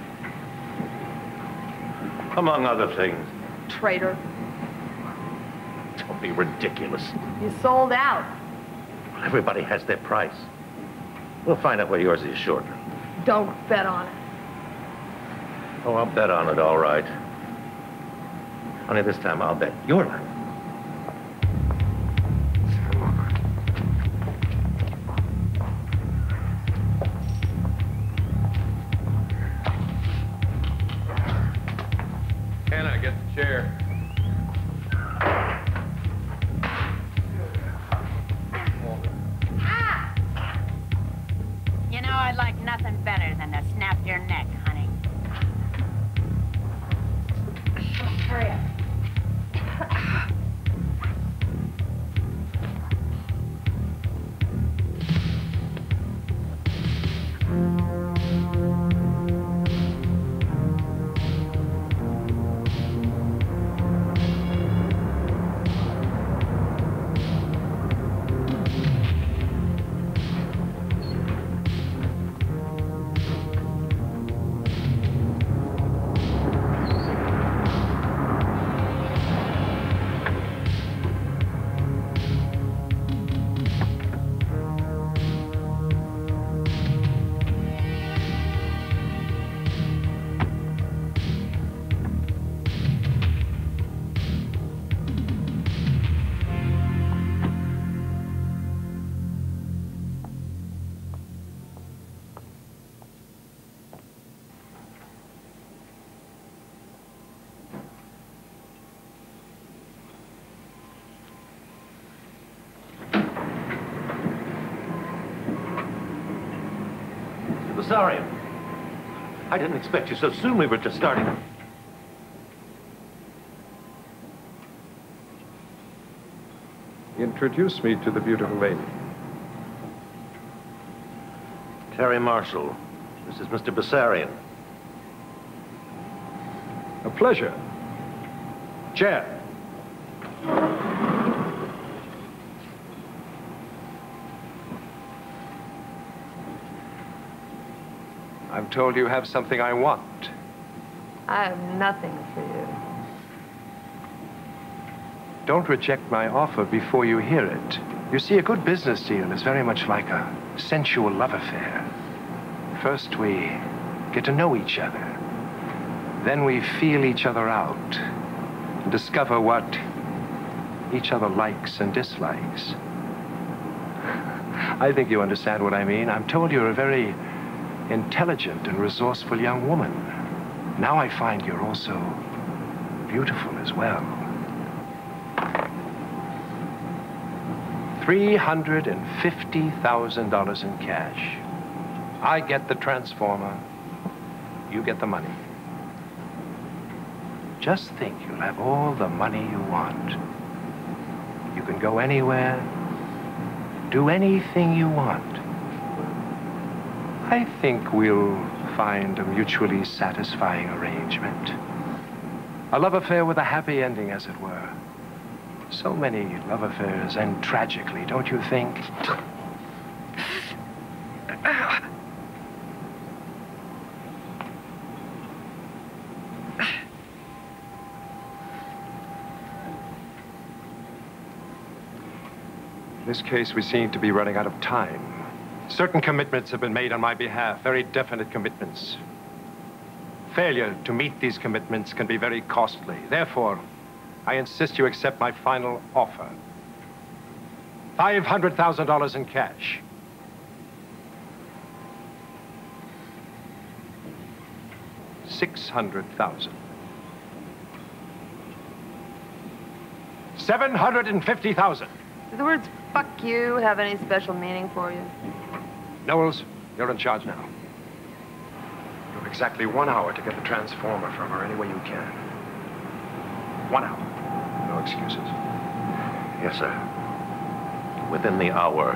Among other things. Traitor. Don't be ridiculous. You sold out. Everybody has their price. We'll find out where yours is shorter. Don't bet on it. Oh, I'll bet on it, all right. Only this time I'll bet your life. Can I get the chair? Bessarion. I didn't expect you so soon. We were just starting. Introduce me to the beautiful lady. Teri Marshall. This is Mister Bessarion. A pleasure. Chair. I'm told you have something I want. I have nothing for you. Don't reject my offer before you hear it. You see, a good business deal is very much like a sensual love affair. First, we get to know each other. Then we feel each other out and discover what each other likes and dislikes. I think you understand what I mean. I'm told you're a very intelligent and resourceful young woman. Now I find you're also beautiful as well. three hundred fifty thousand dollars in cash. I get the transformer, you get the money. Just think, you'll have all the money you want. You can go anywhere, do anything you want. I think we'll find a mutually satisfying arrangement. A love affair with a happy ending, as it were. So many love affairs end tragically, don't you think? In this case, we seem to be running out of time. Certain commitments have been made on my behalf, very definite commitments. Failure to meet these commitments can be very costly. Therefore, I insist you accept my final offer. five hundred thousand dollars in cash. six hundred thousand dollars. seven hundred fifty thousand dollars. Do the words fuck you have any special meaning for you? Knowles, you're in charge now. You have exactly one hour to get the transformer from her any way you can. One hour. No excuses. Yes, sir. Within the hour.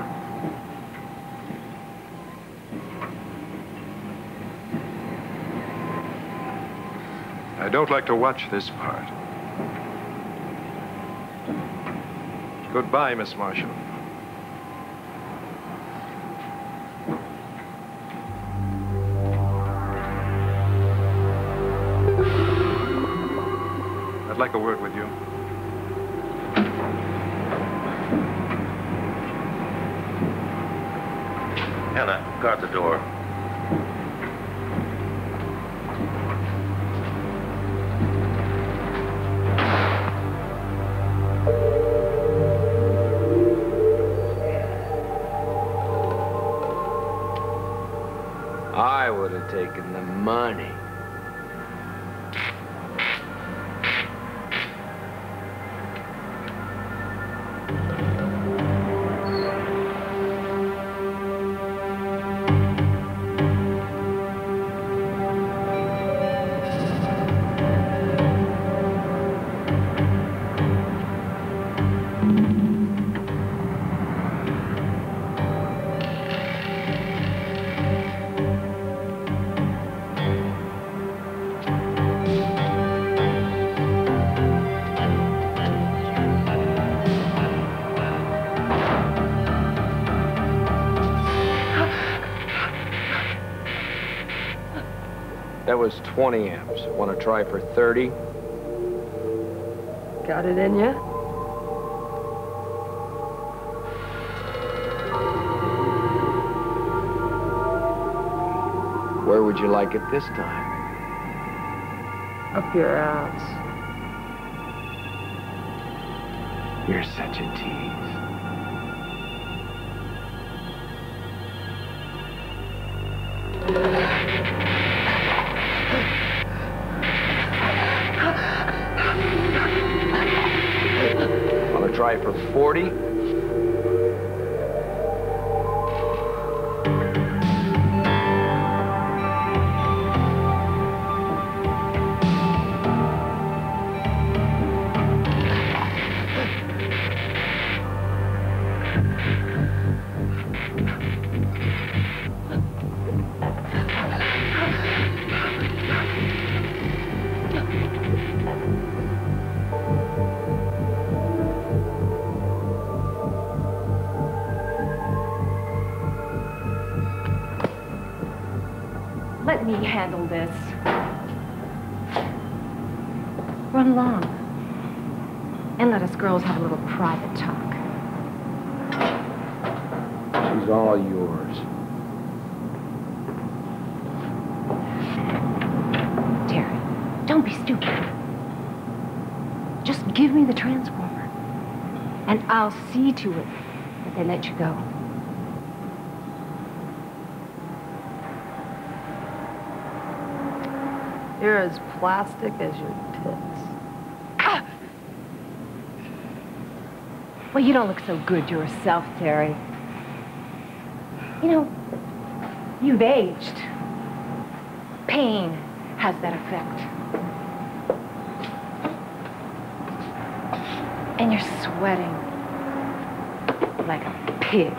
I don't like to watch this part. Goodbye, Miss Marshall. I'd like a word with you. Hannah, guard the door. I would have taken the money. That was twenty amps. Want to try for thirty? Got it in you? Where would you like it this time? Up your ass. You're such a tease. Want to try for forty? Let me handle this. Run along. And let us girls have a little private talk. She's all yours. Teri, don't be stupid. Just give me the transformer, and I'll see to it that they let you go. You're as plastic as your tits. Ah! Well, you don't look so good yourself, Teri. You know, you've aged. Pain has that effect. And you're sweating like a pig.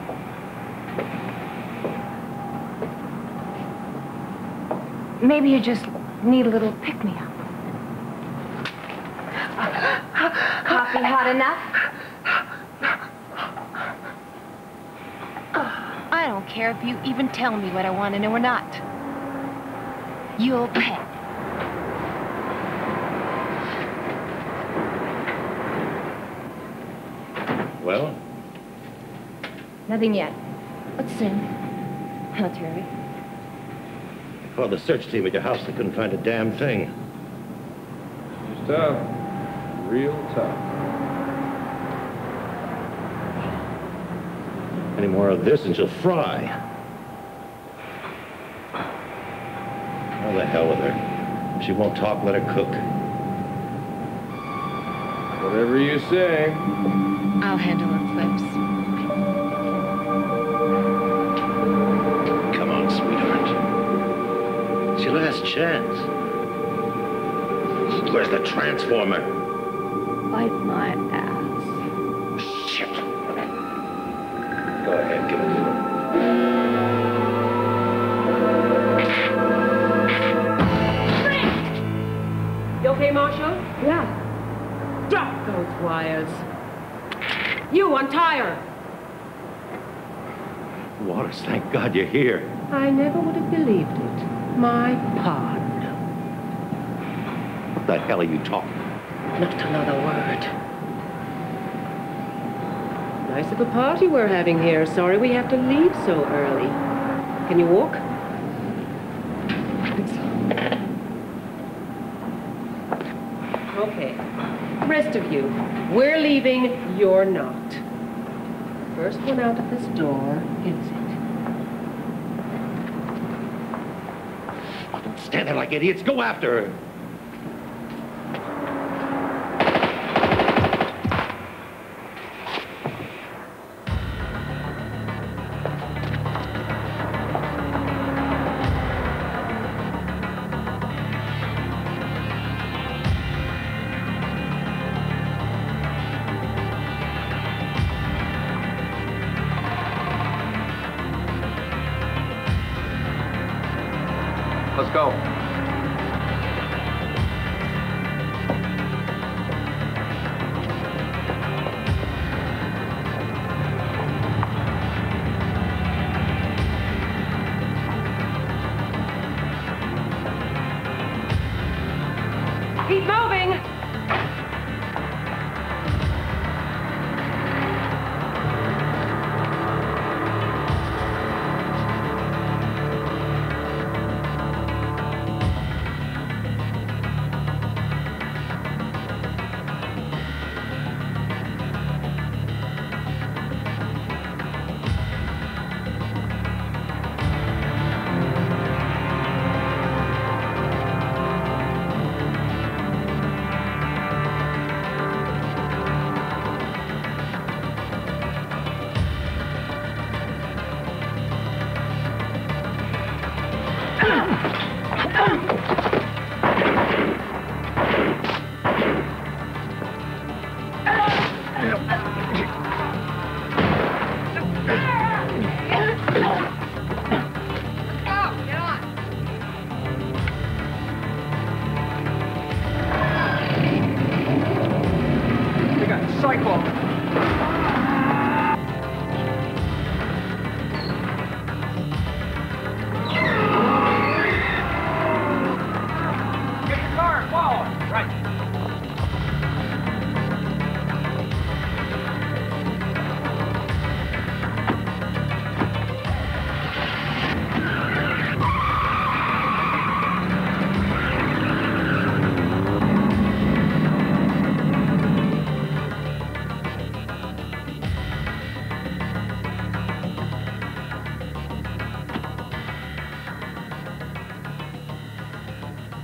Maybe you just need a little pick-me-up. Coffee hot enough? I don't care if you even tell me what I want to know or not. You'll pay. Well? Nothing yet. But soon. Huh, Teri? I called the search team at your house. They couldn't find a damn thing. It's tough. Real tough. Any more of this and she'll fry. Oh, the hell with her. If she won't talk, let her cook. Whatever you say. I'll handle the flips. Come on, sweetheart. It's your last chance. Where's the transformer? Bite my ass. Shit. Go ahead, give it to her. You okay, Marshall? Yeah. Drop those wires. You, untie her. Waters, thank God you're here. I never would have believed it. My pard. What the hell are you talking? Not another word. Nice little party we're having here. Sorry we have to leave so early. Can you walk? Okay. Rest of you, we're leaving, you're not. First one out of this door gets it. Oh, don't stand there like idiots. Go after her. Let's go. Keep moving!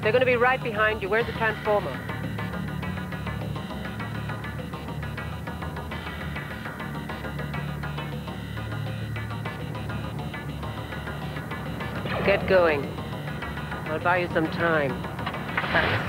They're going to be right behind you. Where's the transformer? Get going. I'll buy you some time. Thanks.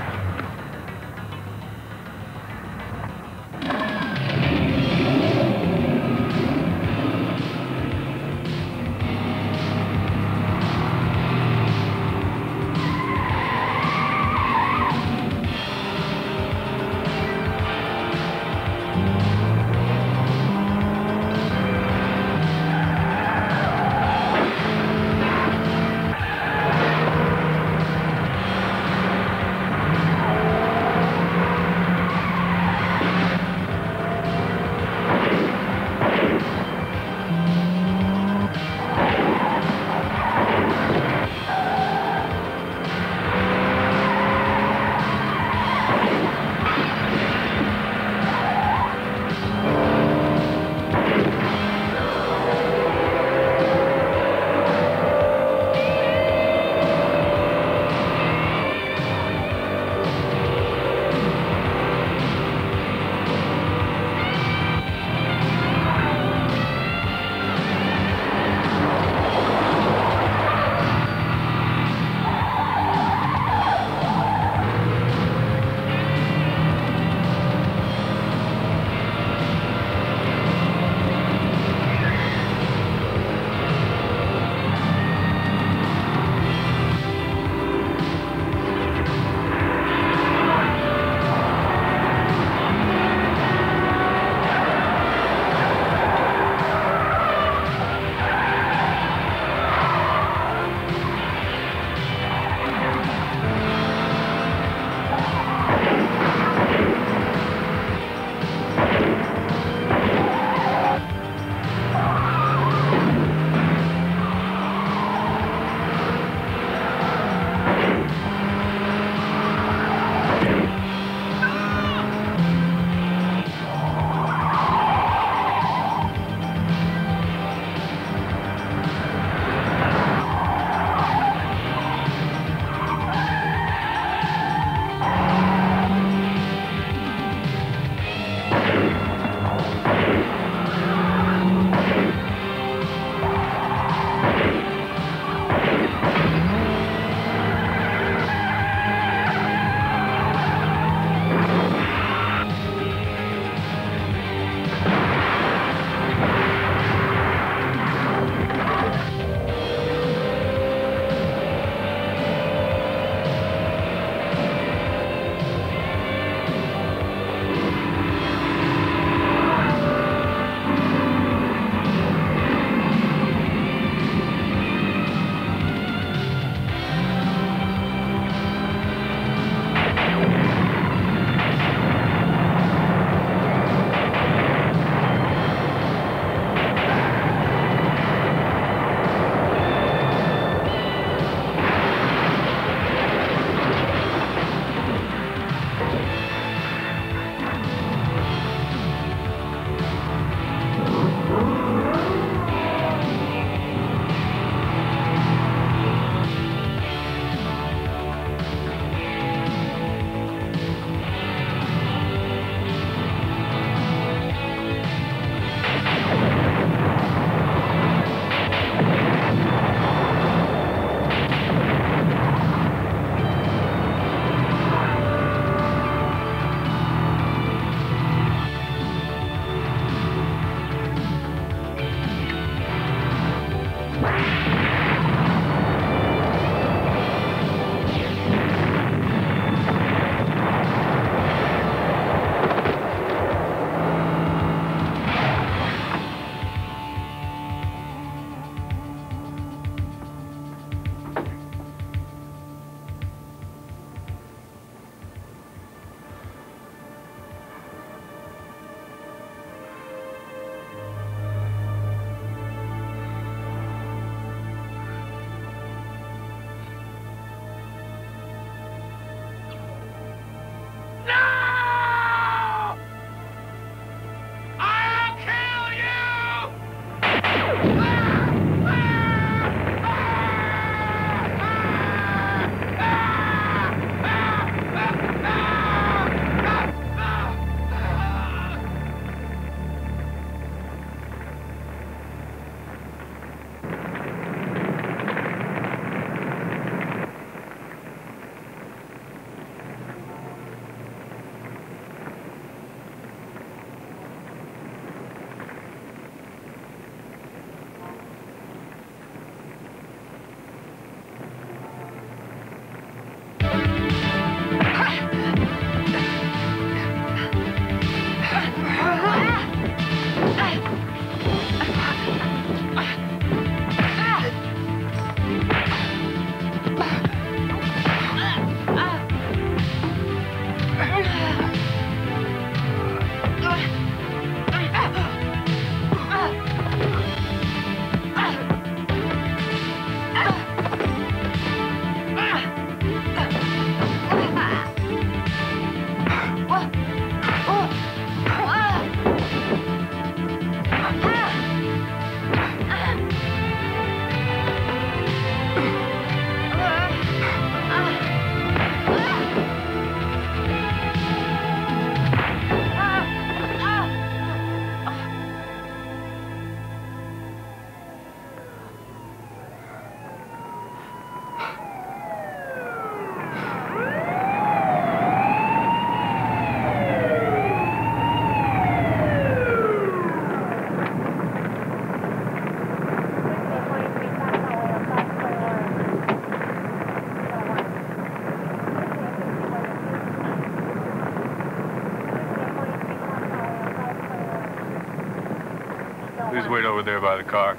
Please wait over there by the car.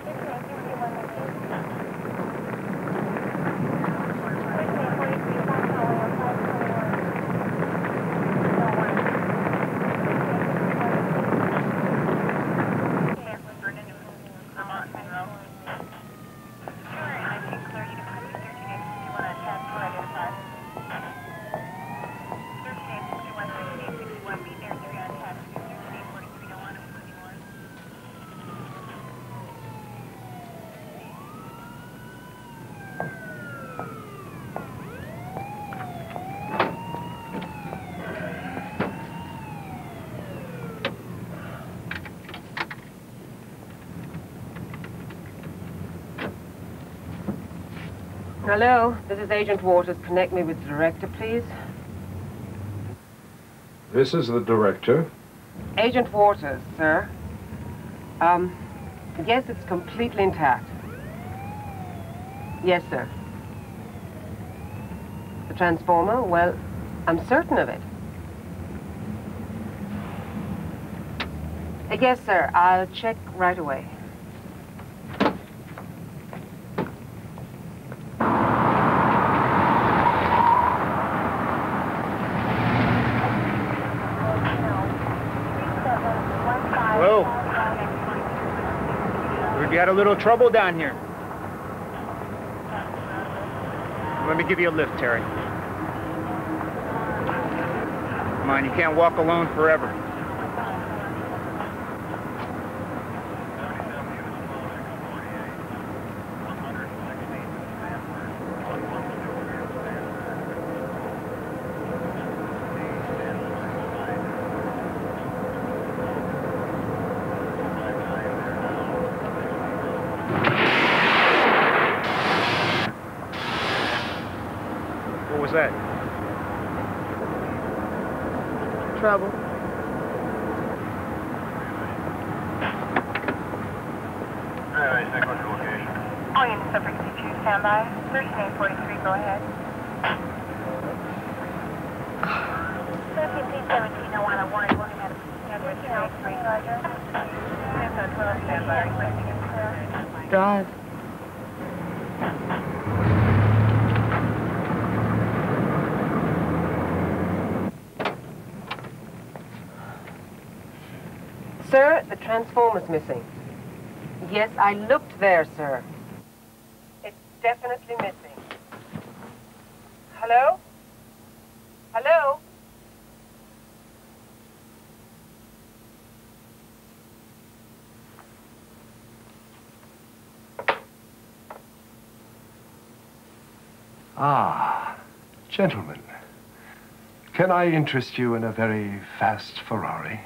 Hello, this is Agent Waters. Connect me with the director, please. This is the director. Agent Waters, sir. Um, yes, it's completely intact. Yes, sir. The transformer? Well, I'm certain of it. Uh, yes, sir. I'll check right away. We had a little trouble down here. Let me give you a lift, Teri. Come on, you can't walk alone forever. That? Trouble. Alright, check what's your location. All units are frequency two, stand by. thirteen forty-three, go ahead. thirteen seventeen, oh one, one, one, thirteen oh three, Roger. twelve, stand by. Drive. Sir, the transformer's missing. Yes, I looked there, sir. It's definitely missing. Hello? Hello? Ah, gentlemen. Can I interest you in a very fast Ferrari?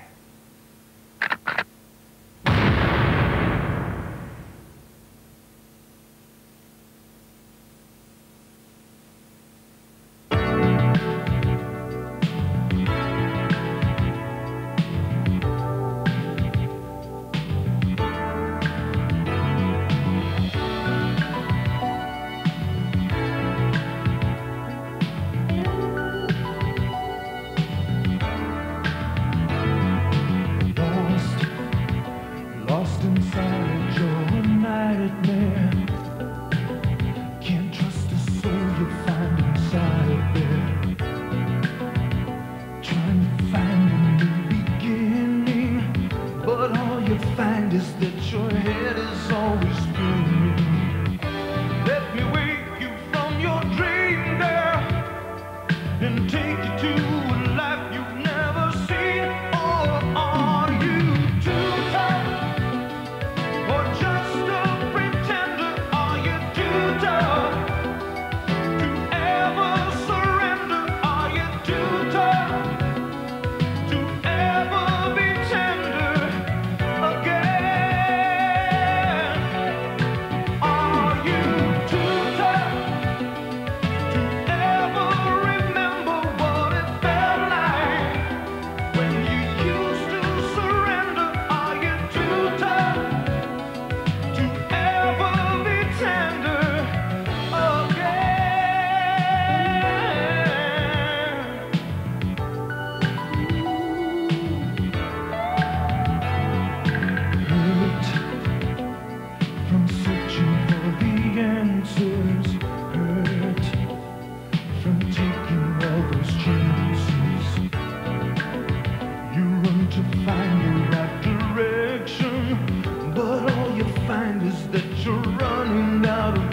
mind is that you're running out of